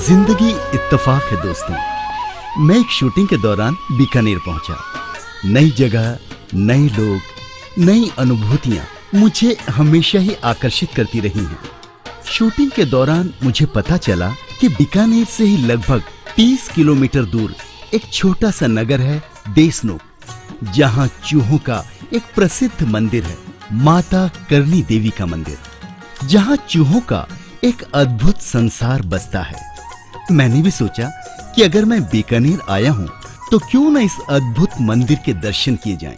जिंदगी इत्तेफाक है दोस्तों। मैं एक शूटिंग के दौरान बीकानेर पहुंचा। नई जगह, नए लोग, नई अनुभूतियां मुझे हमेशा ही आकर्षित करती रही हैं। शूटिंग के दौरान मुझे पता चला कि बीकानेर से ही लगभग 30 किलोमीटर दूर एक छोटा सा नगर है देसनोक, जहां चूहों का एक प्रसिद्ध मंदिर है, माता करनी देवी का मंदिर, जहां चूहों का एक अद्भुत संसार बसता है। मैंने भी सोचा कि अगर मैं बीकानेर आया हूं तो क्यों न इस अद्भुत मंदिर के दर्शन किए जाएं।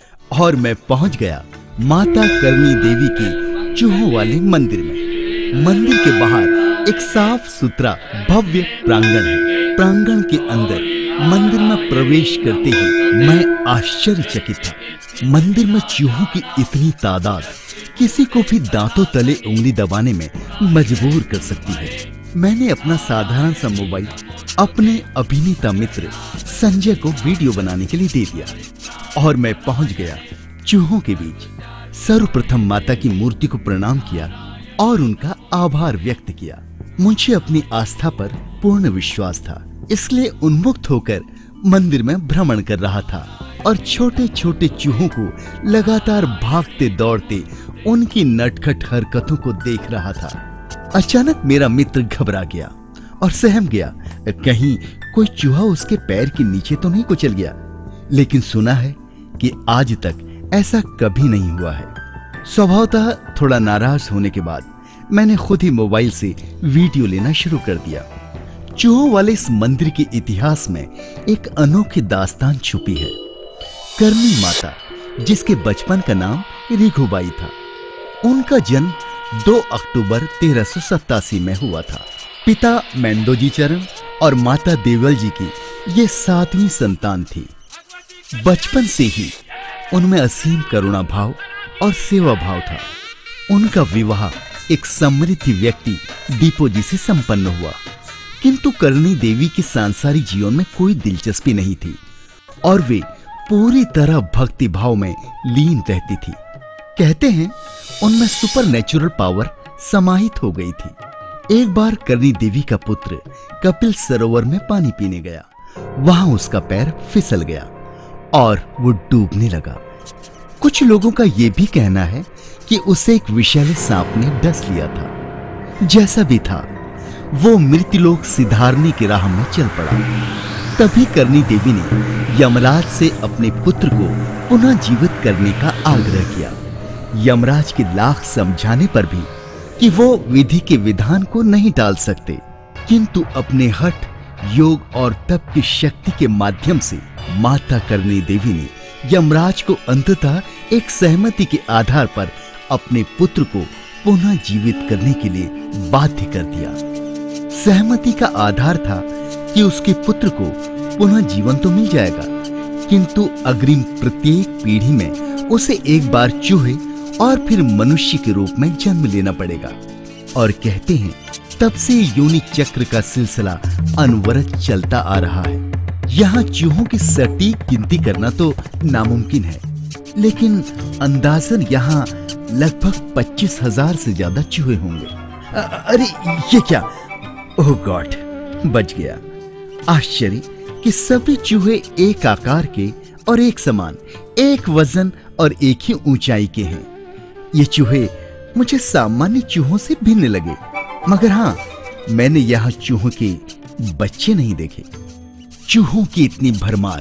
और मैं पहुंच गया माता करनी देवी के चूहों वाले मंदिर में। मंदिर के बाहर एक साफ सुथरा भव्य प्रांगण है। प्रांगण के अंदर मंदिर में प्रवेश करते ही मैं आश्चर्यचकित था। मंदिर में चूहों की इतनी तादाद किसी को भी दांतों तले उंगली दबाने में मजबूर कर सकती है। मैंने अपना साधारण सा मोबाइल अपने अभिनेता मित्र संजय को वीडियो बनाने के लिए दे दिया और मैं पहुंच गया चूहों के बीच। सर्वप्रथम माता की मूर्ति को प्रणाम किया और उनका आभार व्यक्त किया। मुझे अपनी आस्था पर पूर्ण विश्वास था, इसलिए उन्मुक्त होकर मंदिर में भ्रमण कर रहा था और छोटे छोटे चूहों को लगातार भागते दौड़ते उनकी नटखट हरकतों को देख रहा था। अचानक मेरा मित्र घबरा गया और सहम गया, कहीं कोई चूहा उसके पैर के नीचे तो नहीं कुचल गया। लेकिन सुना है कि आज तक ऐसा कभी नहीं हुआ है। स्वभावतः थोड़ा नाराज होने के बाद मैंने खुद ही मोबाइल से वीडियो लेना शुरू कर दिया। चूहों वाले इस मंदिर के इतिहास में एक अनोखी दास्तान छुपी है। करनी माता, जिसके बचपन का नाम रीघुबाई था, उनका जन्म 2 अक्टूबर 1387 में हुआ था। पिता मेंदोजी चरण और माता देवल जी की ये 7वीं संतान थी। बचपन से ही उनमें असीम करुणा भाव और सेवा भाव था। उनका विवाह एक समृद्ध व्यक्ति दीपो जी से संपन्न हुआ, किंतु करनी देवी के सांसारिक जीवन में कोई दिलचस्पी नहीं थी और वे पूरी तरह भक्ति भाव में लीन रहती थी। कहते हैं उनमें सुपरनेचुरल पावर समाहित हो गई थी। एक बार करनी देवी का पुत्र कपिल सरोवर में पानी पीने गया। वहां उसका पैर फिसल गया और वो डूबने लगा। कुछ लोगों का यह भी कहना है कि उसे एक विषैले सांप ने डस लिया था। जैसा भी था, वो मृत्युलोक सिधारने की राह में चल पड़ा। तभी करनी देवी ने यमराज से अपने पुत्र को पुनः जीवित करने का आग्रह किया। यमराज के लाख समझाने पर भी कि वो विधि के विधान को नहीं टाल सकते, किंतु अपने हठ, योग और तप की शक्ति के माध्यम से माता करनी देवी ने यमराज को अंततः एक सहमति के आधार पर अपने पुत्र को पुनः जीवित करने के लिए बाध्य कर दिया। सहमति का आधार था कि उसके पुत्र को पुनः जीवन तो मिल जाएगा, किंतु अग्रिम प्रत्येक पीढ़ी में उसे एक बार चूहे और फिर मनुष्य के रूप में जन्म लेना पड़ेगा। और कहते हैं तब से योनि चक्र का सिलसिला अनवरत चलता आ रहा है। यहाँ चूहों की सटीक गिनती करना तो नामुमकिन है, लेकिन अंदाजन यहाँ लगभग 25,000 से ज्यादा चूहे होंगे। अरे ये क्या! ओह गॉड, बच गया। आश्चर्य कि सभी चूहे एक आकार के और एक समान, एक वजन और एक ही ऊंचाई के हैं। ये चूहे मुझे सामान्य चूहों से भिन्न लगे, मगर हाँ, मैंने यहाँ चूहों के बच्चे नहीं देखे। चूहों की इतनी भरमार,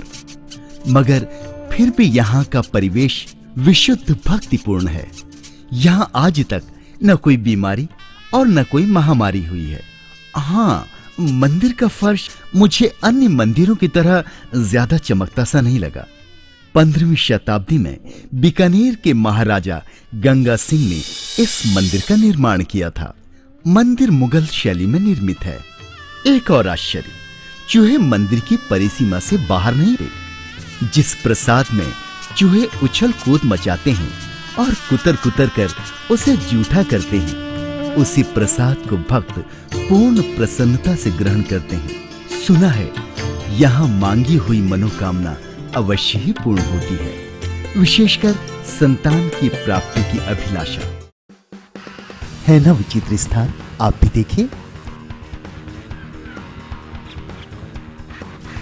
मगर फिर भी यहाँ का परिवेश विशुद्ध भक्तिपूर्ण है। यहाँ आज तक न कोई बीमारी और न कोई महामारी हुई है। हाँ, मंदिर का फर्श मुझे अन्य मंदिरों की तरह ज्यादा चमकता सा नहीं लगा। 15वीं शताब्दी में बीकानेर के महाराजा गंगा सिंह ने इस मंदिर का निर्माण किया था। मंदिर मुगल शैली में निर्मित है। एक और आश्चर्य, चूहे मंदिर की परिसीमा से बाहर नहीं थे। जिस प्रसाद में चूहे उछल कूद मचाते हैं और कुतर कुतर कर उसे जूठा करते हैं, उसी प्रसाद को भक्त पूर्ण प्रसन्नता से ग्रहण करते हैं। सुना है यहाँ मांगी हुई मनोकामना अवश्य ही पूर्ण होती है, विशेषकर संतान की प्राप्ति की अभिलाषा। है ना विचित्र स्थान? आप भी देखिए।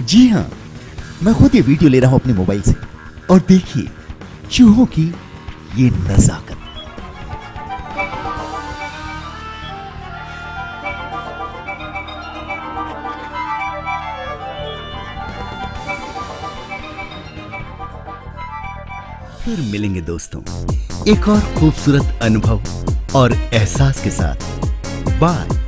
जी हाँ, मैं खुद ये वीडियो ले रहा हूं अपने मोबाइल से और देखिए चूहों की ये नजाकत। फिर मिलेंगे दोस्तों एक और खूबसूरत अनुभव और एहसास के साथ। बाय।